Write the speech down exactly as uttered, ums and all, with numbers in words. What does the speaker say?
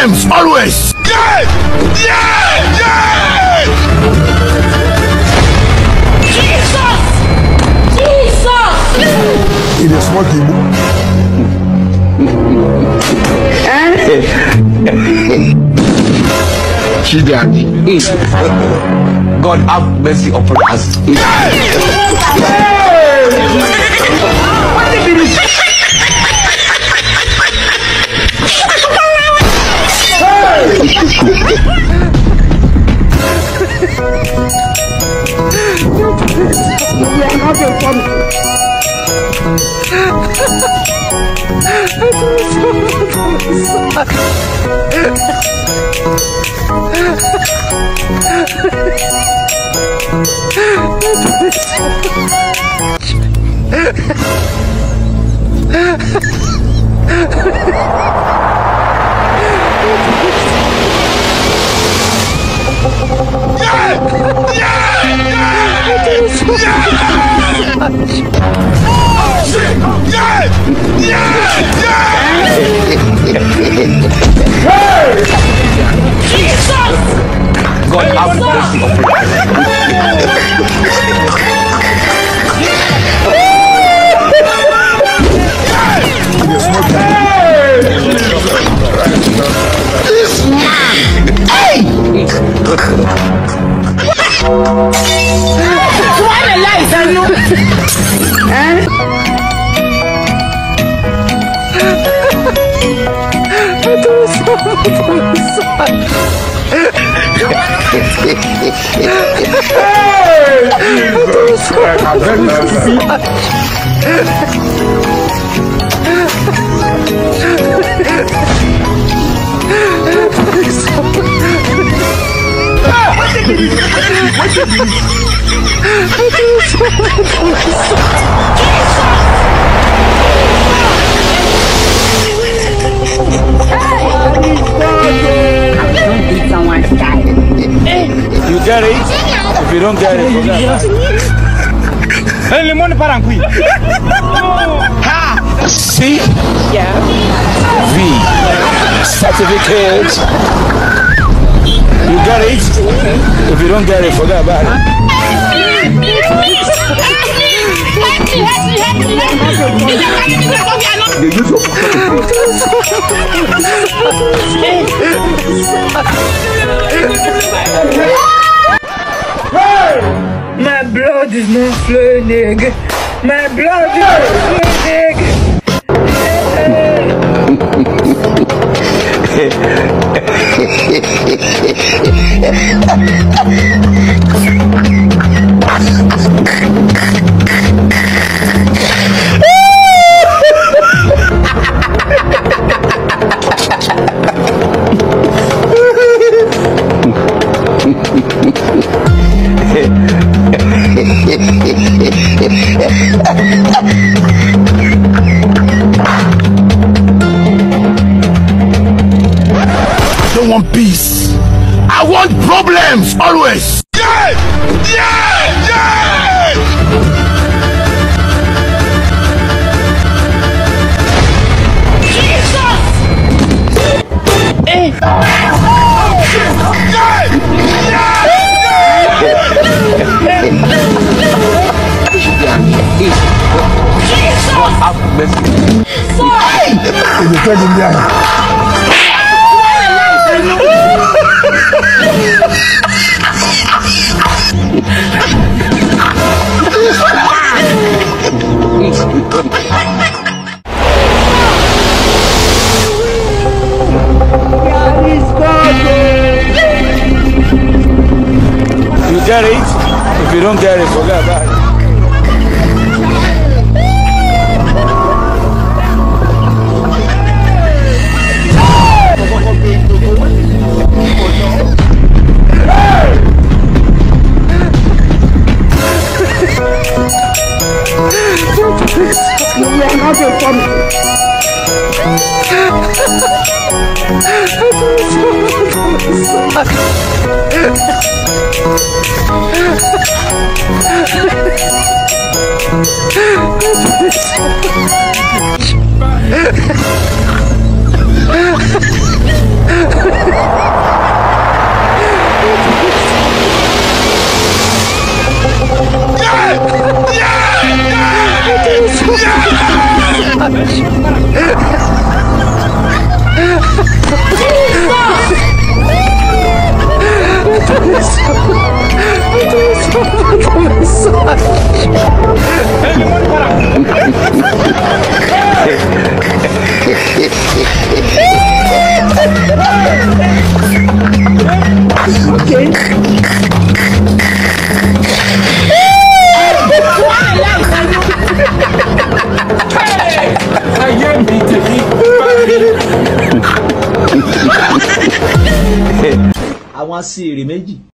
problems always. Yeah! Yeah! Yeah! Jesus! Jesus! It is smoking. God have mercy upon us. God have mercy upon This man! Hey! What a life, are you? Eh? You get it? If you don't get it, forget it. Hey, lemon parangui. Ha! C. Yeah. V. Certificate. You get it? If you don't get it, forget about it. My blood is not flowing, nigga. My blood is not flowing, I don't want peace. I want problems always. Yeah! Yeah! Yeah! Jesus! Eh! God have mercy. Hey! You tell him that. You get it? If you don't get it, forget about it. Àwọn asèrè méjì